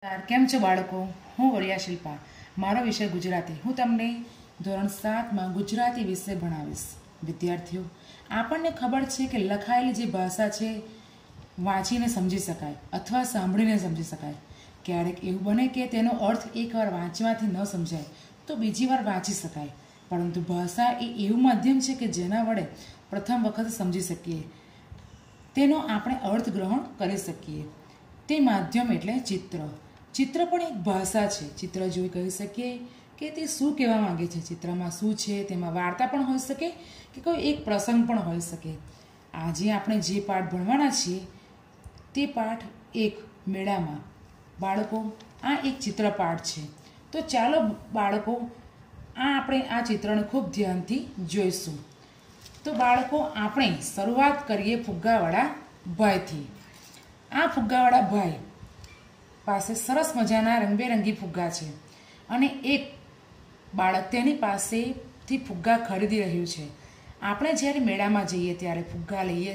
કેમ છો બાળકો? હું વરિયા શિલ્પા. મારો વિષય ગુજરાતી. હું તમને ધોરણ 7માં ગુજરાતી વિષય ભણાવીશ. વિદ્યાર્થીઓ, આપણને ખબર છે કે લખાયેલી જે ભાષા છે વાંચીને સમજી શકાય અથવા સાંભળીને સમજી શકાય. ક્યારેક એવું બને કે તેનો અર્થ એકવાર વાંચવાથી ન સમજાય તો બીજી વાર વાંચી શકાય. પરંતુ ભાષા એ એવું માધ્યમ છે કે જેના વડે પ્રથમ વખત સમજી શકીએ, તેનો આપણે અર્થ ગ્રહણ કરી શકીએ. તે માધ્યમ એટલે ચિત્ર. ચિત્ર પણ એક ભાષા છે. ચિત્ર જોઈ કહી શકીએ કે તે શું કહેવા માંગે છે, ચિત્રમાં શું છે. તેમાં વાર્તા પણ હોઈ શકે કે કોઈ એક પ્રસંગ પણ હોઈ શકે. આજે આપણે જે પાઠ ભણવાના છીએ તે પાઠ 1 મેળામાં. બાળકો, આ એક ચિત્રપાઠ છે. તો ચાલો બાળકો, આપણે આ ચિત્રને ખૂબ ધ્યાનથી જોઈશું. તો બાળકો, આપણે શરૂઆત કરીએ ફુગ્ગાવાળા ભાઈથી. આ ફુગ્ગાવાળા ભાઈ પાસે સરસ મજાના રંગબેરંગી ફુગ્ગા છે અને એક બાળક તેની પાસેથી ફુગ્ગા ખરીદી રહ્યું છે. આપણે જ્યારે મેળામાં જઈએ ત્યારે ફુગ્ગા લઈએ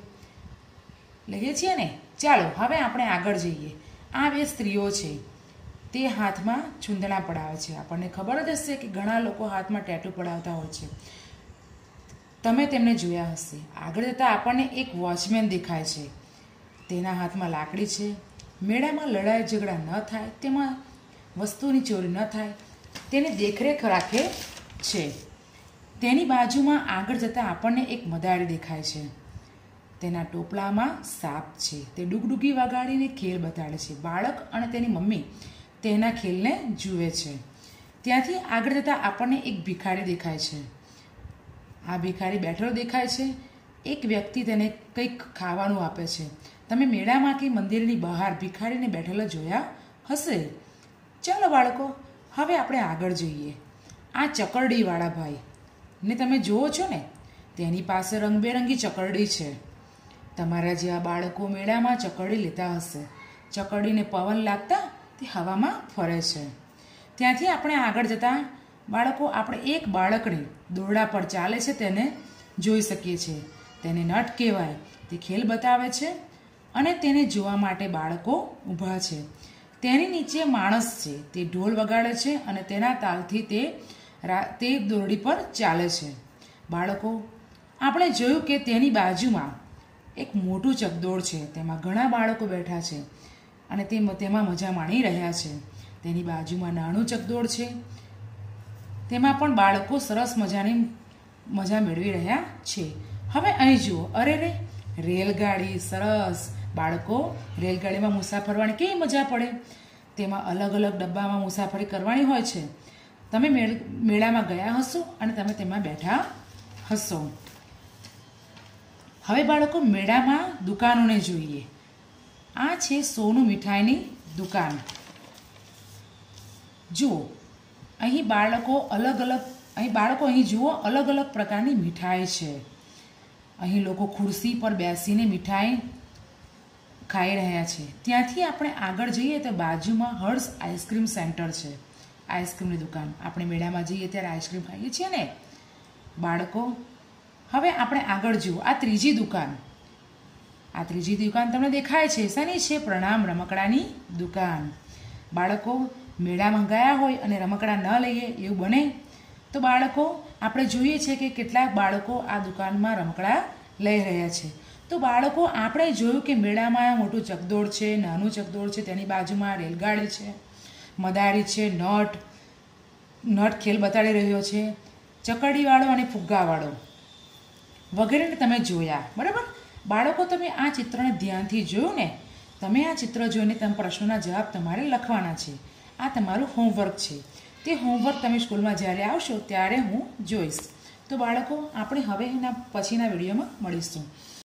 છીએ ને. ચાલો હવે આપણે આગળ જઈએ. આ બે સ્ત્રીઓ છે, તે હાથમાં ચૂંદડા પડાવે છે. આપણને ખબર જ હશે કે ઘણા લોકો હાથમાં ટેટુ પડાવતા હોય છે. તમે તેમને જોયા હશે. આગળ જતાં આપણને એક વોચમેન દેખાય છે. તેના હાથમાં લાકડી છે. મેળામાં લડાઈ ઝઘડા ન થાય, તેમાં વસ્તુની ચોરી ન થાય, તેની દેખરેખ રાખે છે. તેની બાજુમાં આગળ જતાં આપણને એક મદારી દેખાય છે. તેના ટોપલામાં સાપ છે. તે ડુગડુગી વગાડીને ખેલ બતાડે છે. બાળક અને તેની મમ્મી તેના ખેલને જુએ છે. ત્યાંથી આગળ જતાં આપણને એક ભિખારી દેખાય છે. આ ભિખારી બેઠેલો દેખાય છે. એક વ્યક્તિ તેને કંઈક ખાવાનું આપે છે. તમે મેળામાં કે મંદિરની બહાર ભિખારીને બેઠેલા જોયા હશે. ચાલો બાળકો, હવે આપણે આગળ જોઈએ. આ ચકરડીવાળા ભાઈ ને તમે જુઓ છો ને, તેની પાસે રંગબેરંગી ચકરડી છે. તમારા જેવા બાળકો મેળામાં ચકરડી લેતા હશે. ચકરડીને પવન લાગતા તે હવામાં ફરે છે. ત્યાંથી આપણે આગળ જતાં બાળકો, આપણે એક બાળકને દોરડા પર ચાલે છે તેને જોઈ શકીએ છીએ. તેને નટ કહેવાય. તે ખેલ બતાવે છે અને તેને જોવા માટે બાળકો ઊભા છે. તેની નીચે માણસ છે. તે ઢોલ વગાડે છે અને તેના તાલથી તે દોરડી પર ચાલે છે. બાળકો, આપણે જોયું કે તેની બાજુમાં એક મોટું ચકડોળ છે. તેમાં ઘણા બાળકો બેઠા છે અને તેમાં મજા માણી રહ્યા છે. તેની બાજુમાં નાનું ચકડોળ છે. તેમાં પણ બાળકો સરસ મજાની મજા મેળવી રહ્યા છે. હવે અહીં જુઓ. અરે રે, રેલગાડી સરસ. બાળકો, રેલગાડીમાં મુસાફરવાની કેવી મજા પડે. તેમાં અલગ અલગ ડબ્બામાં મુસાફરી કરવાની હોય છે. તમે મેળામાં ગયા હશો અને તમે તેમાં બેઠા હશો. હવે બાળકો, મેળામાં દુકાનોને જોઈએ. આ છે સોનું મીઠાઈની દુકાન. જુઓ, અહીં બાળકો અહીં જુઓ, અલગ અલગ પ્રકારની મીઠાઈ છે. અહીં લોકો ખુરશી પર બેસીને મીઠાઈ ખાઈ રહ્યા છે. ત્યાંથી આપણે આગળ જઈએ તો બાજુમાં હર્ષ આઈસ્ક્રીમ સેન્ટર છે, આઈસ્ક્રીમની દુકાન. આપણે મેળામાં જઈએ ત્યારે આઈસ્ક્રીમ ખાઈએ છીએ ને બાળકો. હવે આપણે આગળ જુઓ. આ ત્રીજી દુકાન તમને દેખાય છે. શેની છે? પ્રણામ રમકડાની દુકાન. બાળકો, મેળામાં ગયા હોય અને રમકડા ન લઈએ એવું બને તો બાળકો, આપણે જોઈએ છે કે કેટલાક બાળકો આ દુકાનમાં રમકડા લઈ રહ્યા છે. તો બાળકો, આપણે જોયું કે મેળામાં મોટું ચકડોળ છે, નાનું ચકડોળ છે, તેની બાજુમાં રેલગાડી છે, મદારી છે, નટ ખેલ બતાડી રહ્યો છે, ચકરડીવાળો અને ફુગ્ગાવાળો વગેરેને તમે જોયા. બરાબર બાળકો, તમે આ ચિત્રને ધ્યાનથી જોયું ને. તમે આ ચિત્ર જોઈને તમે પ્રશ્નોના જવાબ તમારે લખવાના છે. આ તમારું હોમવર્ક છે. તે હોમવર્ક તમે સ્કૂલમાં જ્યારે આવશો ત્યારે હું જોઈશ. તો બાળકો, આપણે હવે એના પછીના વિડીયોમાં મળીશું.